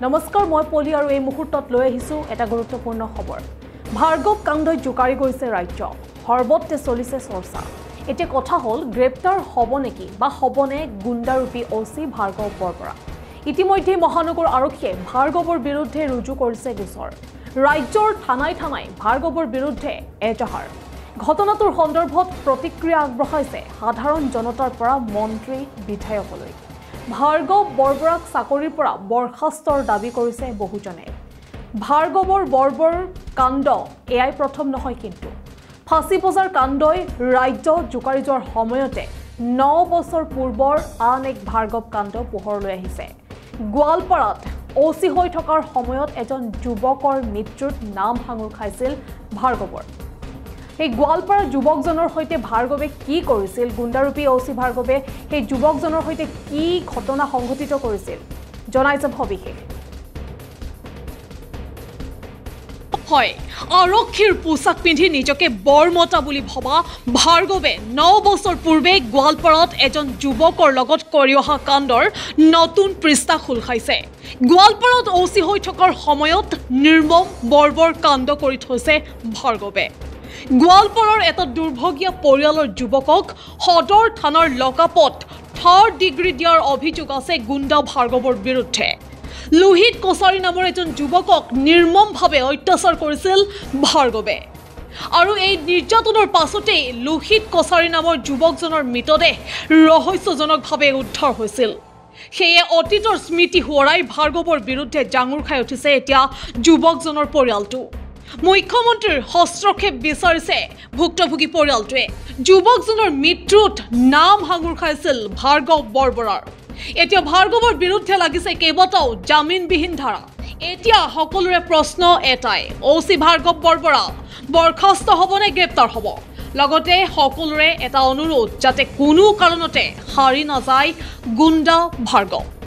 নমস্কাৰ মই পলি আৰু এই মুহূৰ্তত লৈ আহিছো এটা গুৰুত্বপূৰ্ণ খবৰ ভাৰ্গৱ কাণ্ডই জুকাৰি গৈছে ৰাজ্য সৰ্বত্ৰে চলিছে চৰ্চা এতিয়া কথা হল গ্ৰেপ্তাৰ হ'ব নেকি বা হ'বনে গুণ্ডাৰূপী ওসি ভাৰ্গৱ বৰবৰা ইতিমধ্যে মহানগৰ আৰক্ষীয়ে ভাৰ্গৱৰ বিৰুদ্ধে ৰুজু কৰিছে গোচৰ ৰাজ্যৰ থানাই থানাই ভাৰ্গৱৰ বিৰুদ্ধে এজাহাৰ ঘটনাটোৰ সন্দৰ্ভত প্ৰতিক্ৰিয়া আগবঢ়াইছে সাধাৰণ জনতাৰ পৰা মন্ত্ৰী বিধায়কলৈ ভাৰ্গৱ বৰবৰাক চাকৰিৰ পৰা বৰখাস্তৰ দাবী কৰিছে বহুজনে ভাৰ্গৱৰ বৰবৰ কাণ্ড এয়াই প্ৰথম নহয় কিন্তু ফাঁচী বজাৰ কাণ্ডই ৰাজ্য জুকাৰি যোৱাৰ সময়তে 9 বছৰ পূৰ্বৰ আন এক ভাৰ্গৱ কাণ্ড পোহৰলৈ আহিছে গোৱালপাৰাত ওসি হৈ থকাৰ সময়ত এজন যুৱকৰ মৃত্যুত নাম ভাঙুৰ খাইছিল ভাৰ্গৱৰ এই গোৱালপাৰা যুৱকজনৰ সৈতে ভাৰ্গৱে কি কৰিছিল গুণ্ডাৰূপী ওসি ভাৰ্গৱে সেই যুৱকজনৰ সৈতে কি ঘটনা সংঘটিত কৰিছিল জনাইছে সবিশেষ হয় আৰক্ষীৰ পোছাক পিন্ধি নিজকে বৰমতা বুলি ভবা ভাৰ্গৱে 9 বছৰ পূৰ্বে গোৱালপাৰাত এজন যুৱকৰ লগত কৰি অহা কাণ্ডৰ নতুন পৃষ্ঠা খোল খাইছে গোৱালপাৰাত ওসি হৈ থকাৰ সময়ত নিৰ্মম বৰবৰ কাণ্ড কৰি থৈছে ভাৰ্গৱে গোৱালপাৰাৰ এটা দুৰ্ভগীয়া পৰিয়ালৰ যুৱকক সদৰ থানাৰ লকাপত 3rd ডিগ্ৰী দিয়াৰ অভিযোগ আছে গুণ্ডা ভাৰ্গৱৰ বিৰুদ্ধে লোহিত কছাৰী নামৰ এজন যুৱকক নিৰ্মমভাৱে অত্যাচাৰ কৰিছিল ভাৰ্গৱে আৰু এই নিৰ্যাতনৰ পাছতে লোহিত কছাৰী নামৰ যুৱকজনৰ মৃতদেহ ৰহস্যজনকভাৱে উদ্ধাৰ হৈছিল সেয়ে অতীতৰ স্মৃতি হোৱাই ভাৰ্গৱৰ বিৰুদ্ধে জাঙুৰ খাই উঠিছে এতিয়া যুৱকজনৰ পৰিয়ালটো মুখ্যমন্ত্ৰীৰ হস্তক্ষেপ বিচাৰিছে ভুক্তভোগী পৰিয়ালটোৱে যুৱকজনৰ মৃত্যুত নাম ভাঙুৰ খাইছিল ভাৰ্গৱ বৰবৰাৰ এতিয়া ভাৰ্গৱৰ বিৰুদ্ধে লাগিছে কেইবাটাও জামিনবিহীন ধাৰা এতিয়া সকলোৰে প্ৰশ্ন এটাই ওসি ভাৰ্গৱ বৰবৰা বৰখাস্ত হ'বনে গ্ৰেপ্তাৰ হ'ব লগতে সকলোৰে এটা অনুৰোধ যাতে কোনো কাৰণতে হাৰি নাযায় গুণ্ডা ভাৰ্গৱ